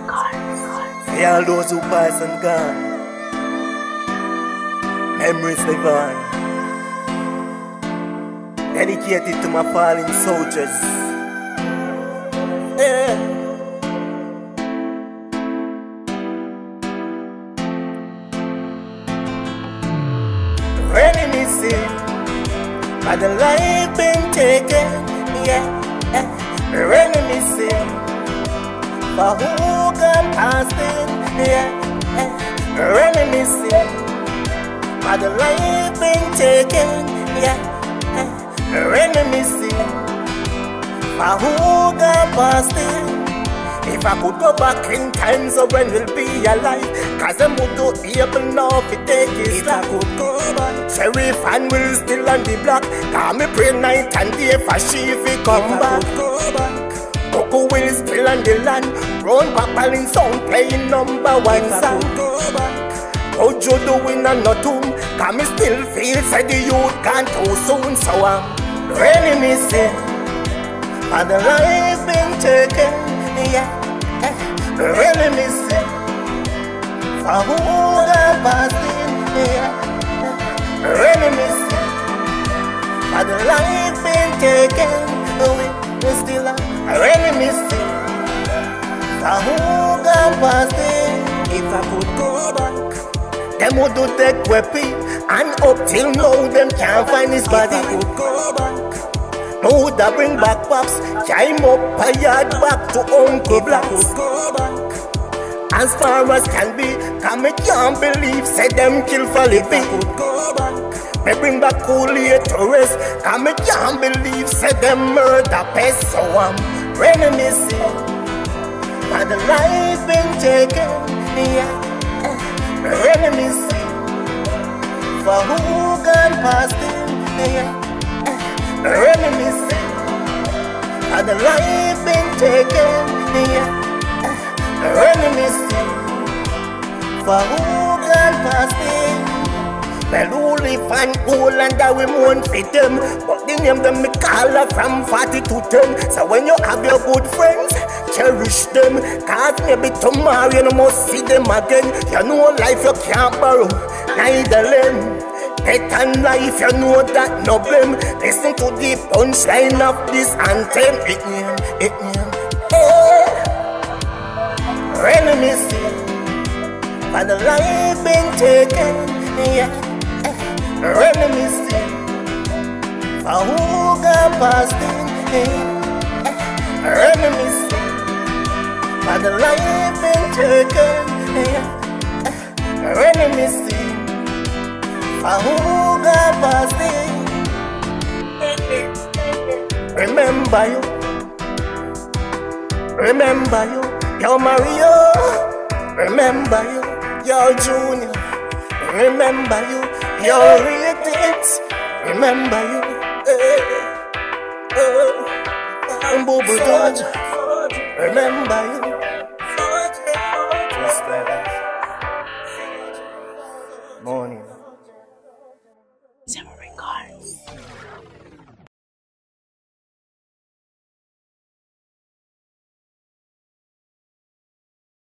For all those who pass and gone, memories live on. Dedicated to my fallen soldiers. Yeah. Reminiscing by the life been taken, yeah. Reminiscing for who gone past it, yeah. Reminiscing by the life been taken, yeah. Reminiscing for who gone past it. If I could go back in time, so when we'll be alive, cause them would do able now to take his life. If I could go back, Sheriff and will still on the block. Cause me pray night and day for she if he come back. Coco will still on the land. Brown Papa in sound playing #1 song. Ojo doing a no tomb. Cause me still feel say the youth gone too soon. So I'm reminiscing for the life been taken, yeah. Reminiscing for who gone past it, yeah. Reminiscing for the life been taken, we still are reminiscing for who gone past it. If I could go back, them would do take weapon, and up till now them can't find his body. If I could go back, no would I bring back Pops, climb up a yard back to Uncle Blacks. As far as can be, cause me can't believe say them kill for living. Me bring back Cooley to rest, cause me can't believe say them murder pest. So I'm reminiscing for the life been taken, yeah. Reminiscing for who gone past it, yeah. Reminiscing for the life been taken, yeah. Reminiscing for who gone past it. Well, who live and cool and that we mourn for them, but the name them me call her from 40 to 10. So when you have your good friends, cherish them, cause maybe tomorrow you must see them again. You know life you can't borrow, neither lend. Death and life, you know that no blame. Listen to the punchline of this anthem. It name, hey. Reminiscing for the life been taken, yeah. Reminiscing for who gone past it, yeah. Reminiscing for the life been taken, yeah. Reminiscing for who gone past it. Remember you, yo Mario. Remember you, yo Junior. Remember you, yo Ratings. Remember you, Boo Dodge. Remember you, just like that. Morning.